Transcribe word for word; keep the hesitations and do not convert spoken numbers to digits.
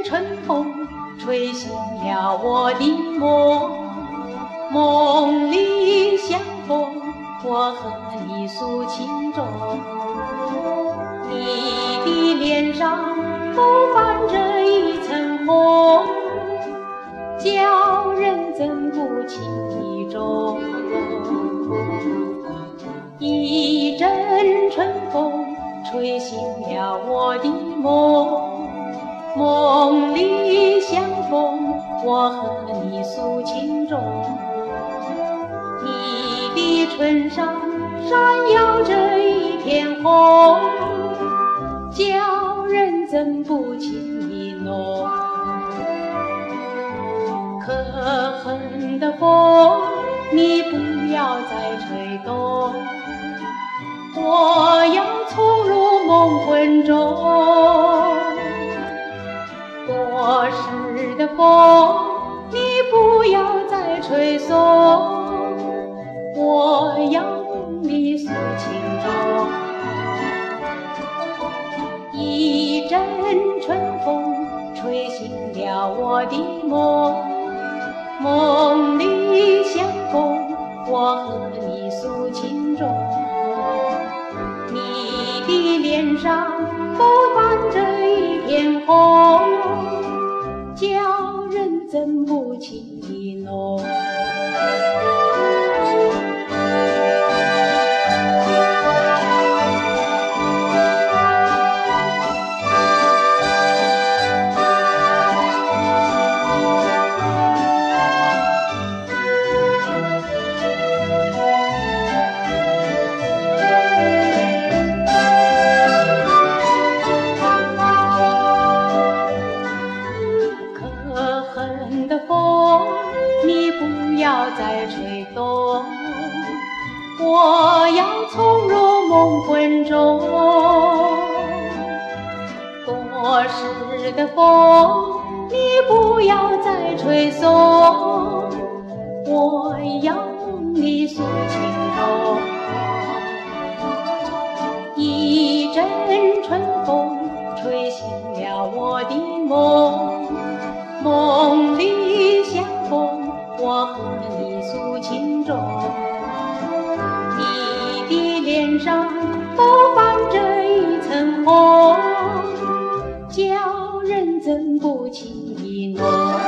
阵春风吹醒了我的梦，梦里相逢，我和你诉情衷。你的脸上浮泛着一层红，叫人怎不情意重。一阵春风吹醒了我的梦，梦里相逢，我和你诉情衷。你的唇上闪耀着一片红，叫人怎不情意浓。可恨的风，你不要再吹动，我要从入梦魂中。过时的风，你不要再吹送，我要你诉情衷。一阵春风吹醒了我的梦，梦里相逢，我和你诉情衷。你的脸上浮泛着一片红，叫人怎不情意浓。不要再吹动，我要从入梦魂中。过时的风，你不要再吹送，我要你诉情衷。一阵春风吹醒了我的梦，梦里相逢，我和你诉情衷。你的脸上浮泛着一层红，叫人怎不情意浓。